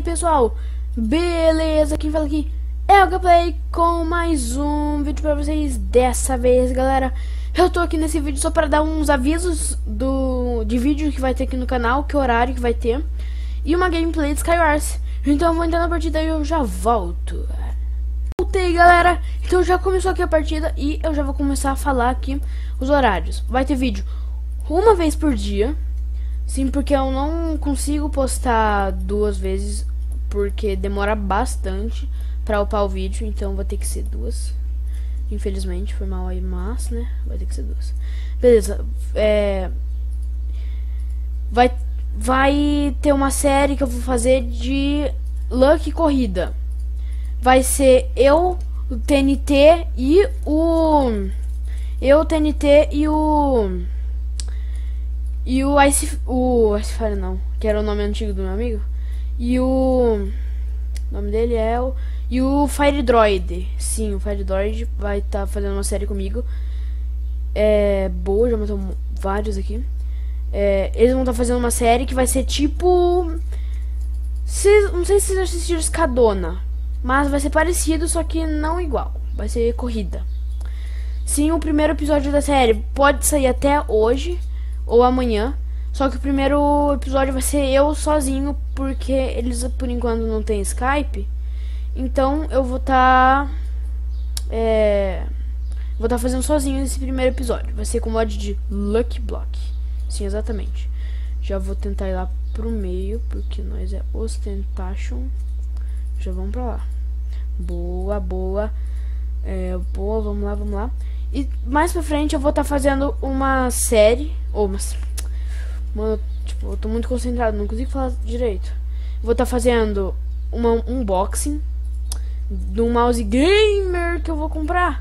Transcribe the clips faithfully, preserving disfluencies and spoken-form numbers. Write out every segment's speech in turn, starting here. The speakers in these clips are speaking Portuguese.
pessoal, beleza? Quem fala aqui é o Gameplay com mais um vídeo pra vocês. Dessa vez, galera, eu tô aqui nesse vídeo só para dar uns avisos do, de vídeo que vai ter aqui no canal, que horário que vai ter, e uma gameplay de Skywars. Então eu vou entrar na partida e eu já volto. Voltei, galera, então já começou aqui a partida e eu já vou começar a falar aqui os horários. Vai ter vídeo uma vez por dia. Sim, porque eu não consigo postar duas vezes, porque demora bastante pra upar o vídeo, então vai ter que ser duas. Infelizmente, foi mal aí, mas, né, vai ter que ser duas. Beleza, é... Vai, vai ter uma série que eu vou fazer de Lucky Corrida. Vai ser eu, o T N T e o... Eu, o T N T e o... E o Ice... O Ice Fire não, que era o nome antigo do meu amigo. E o... O nome dele é o... E o Fire Droid. Sim, o Fire Droid vai estar tá fazendo uma série comigo. É... Boa, já matou vários aqui. É, eles vão estar tá fazendo uma série que vai ser tipo... Cês, não sei se vocês assistiram Escadona, mas vai ser parecido, só que não igual. Vai ser corrida. Sim, o primeiro episódio da série pode sair até hoje ou amanhã, só que o primeiro episódio vai ser eu sozinho, porque eles por enquanto não tem Skype. Então eu vou estar tá, é, vou estar tá fazendo sozinho esse primeiro episódio. Vai ser com o mod de Lucky Block. Sim, exatamente. Já vou tentar ir lá pro meio, porque nós é Ostentation. Já vamos pra lá. Boa, boa, é, boa, vamos lá, vamos lá. E mais pra frente eu vou estar tá fazendo uma série. Ou uma... Mano, tipo, eu tô muito concentrado, não consigo falar direito. Vou estar tá fazendo uma, um unboxing do mouse gamer que eu vou comprar.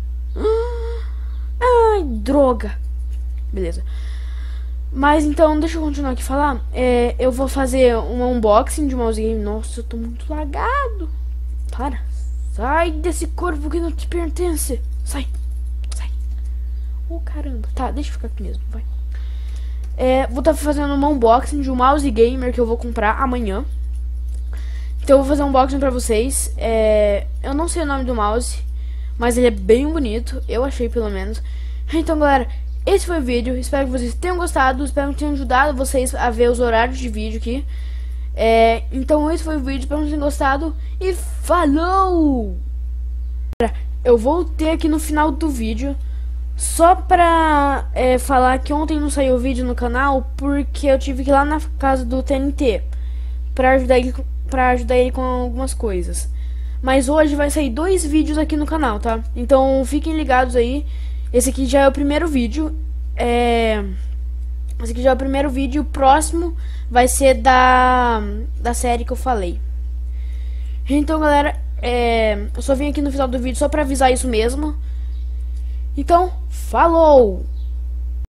Ai, droga. Beleza. Mas então, deixa eu continuar aqui falar. É, eu vou fazer um unboxing de mouse game. Nossa, eu tô muito lagado. Para. Sai desse corpo que não te pertence. Sai. Oh, caramba. Tá, deixa eu ficar aqui mesmo, vai. É, vou estar tá fazendo um unboxing de um mouse gamer que eu vou comprar amanhã. Então eu vou fazer um unboxing pra vocês. É, eu não sei o nome do mouse, mas ele é bem bonito. Eu achei, pelo menos. Então, galera, esse foi o vídeo. Espero que vocês tenham gostado. Espero que tenham ajudado vocês a ver os horários de vídeo aqui. É, então esse foi o vídeo. Espero que tenham gostado. E falou! Eu voltei aqui no final do vídeo só pra é, falar que ontem não saiu vídeo no canal, porque eu tive que ir lá na casa do T N T pra ajudar ele, pra ajudar ele com algumas coisas. Mas hoje vai sair dois vídeos aqui no canal, tá? Então fiquem ligados aí. Esse aqui já é o primeiro vídeo. É... Esse aqui já é o primeiro vídeo. O próximo vai ser da, da série que eu falei. Então, galera, é... eu só vim aqui no final do vídeo só pra avisar isso mesmo. Então, falou!